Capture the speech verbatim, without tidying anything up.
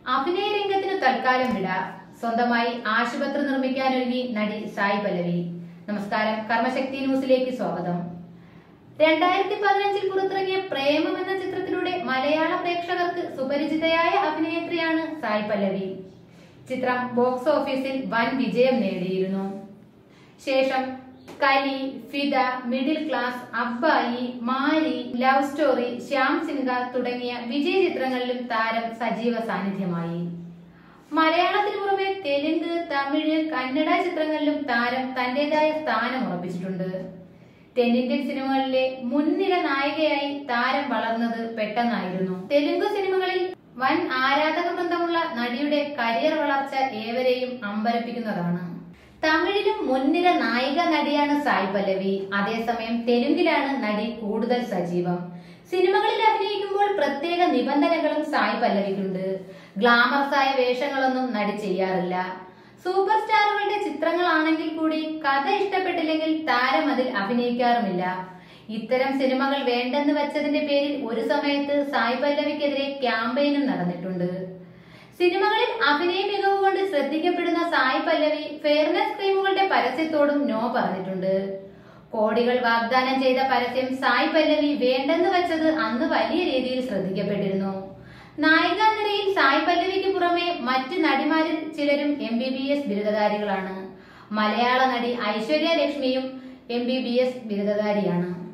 അഭിനയ രംഗത്തിന് തൽക്കാലം വിട. സ്വന്തമായി ആശുപത്രി നിർമ്മിക്കാനൊരുങ്ങി നടി സായി പല്ലവി. നമസ്കാരം, കർമ്മശക്തി ന്യൂസിലേക്ക് സ്വാഗതം. രണ്ടായിരത്തി പതിനഞ്ചിൽ പുറത്തിറങ്ങിയ പ്രേമം എന്ന ചിത്രത്തിലൂടെ മലയാള പ്രേക്ഷകർക്ക് സുപരിചിതയായ അഭിനേത്രിയാണ് സായി പല്ലവി. ചിത്രം ബോക്സ് ഓഫീസിൽ വൻ വിജയം നേടിയിരുന്നു. ശേഷം Kali, Fidaa, middle class, Abbayi, Maari, love story, Shyam Singha തുടങ്ങിയ വിജയ ചിത്രങ്ങളിലും താരം സജീവ സാന്നിധ്യമായി. മലയാളത്തിന് പുറമെ തെലുങ്ക്, തമിഴ്, കന്നഡ ചിത്രങ്ങളിലും താരം തന്റേതായ സ്ഥാനം ഉറപ്പിച്ചിട്ടുണ്ട്. തെന്നിന്ത്യൻ സിനിമകളിലെ മുൻനിര നായികയായി താരം വളർന്നത് പെട്ടെന്നായിരുന്നു. തെലുങ്ക് സിനിമകളിൽ വൻ ആരാധക വൃന്ദമുള്ള നടിയുടെ കരിയർ വളർച്ച ഏവരെയും അമ്പരപ്പിക്കുന്നതാണ്. തമിഴിലും മുൻനിര നായിക നടിയാണ് സായി പല്ലവി. അതേസമയം തെലുങ്കിലാണ് നടി കൂടുതൽ സജീവം. സിനിമകളിൽ അഭിനയിക്കുമ്പോൾ പ്രത്യേക നിബന്ധനകളും സായി പല്ലവിക്കുണ്ട്. ഗ്ലാമറസായ വേഷങ്ങളൊന്നും നടി ചെയ്യാറില്ല. സൂപ്പർ സ്റ്റാറുകളുടെ ചിത്രങ്ങളാണെങ്കിൽ കൂടി കഥ ഇഷ്ടപ്പെട്ടില്ലെങ്കിൽ താരം അതിൽ അഭിനയിക്കാറുമില്ല. ഇത്തരം സിനിമകൾ വേണ്ടെന്ന് വെച്ചതിന്റെ പേരിൽ ഒരു സമയത്ത് സായി പല്ലവിക്കെതിരെ ക്യാമ്പയിനും നടന്നിട്ടുണ്ട്. സിനിമകളിൽ അഭിനയ മികവ് കൊണ്ട് ശ്രദ്ധിക്കപ്പെടുന്ന സായി പല്ലവി ഫെയർനെസ് ക്രീമുകളുടെ പരസ്യത്തോടും നോ പറഞ്ഞിട്ടുണ്ട്. കോടികൾ വാഗ്ദാനം ചെയ്ത പരസ്യം സായി പല്ലവി വേണ്ടെന്ന് വെച്ചത് അന്ന് വലിയ രീതിയിൽ ശ്രദ്ധിക്കപ്പെട്ടിരുന്നു. നായികാ നിരയിൽ സായി പല്ലവിക്ക് പുറമെ മറ്റ് നടിമാരിൽ ചിലരും എം ബി ബി എസ് ബിരുദധാരികളാണ്. മലയാള നടി ഐശ്വര്യ ലക്ഷ്മിയും എം ബി ബി എസ് ബിരുദധാരിയാണ്.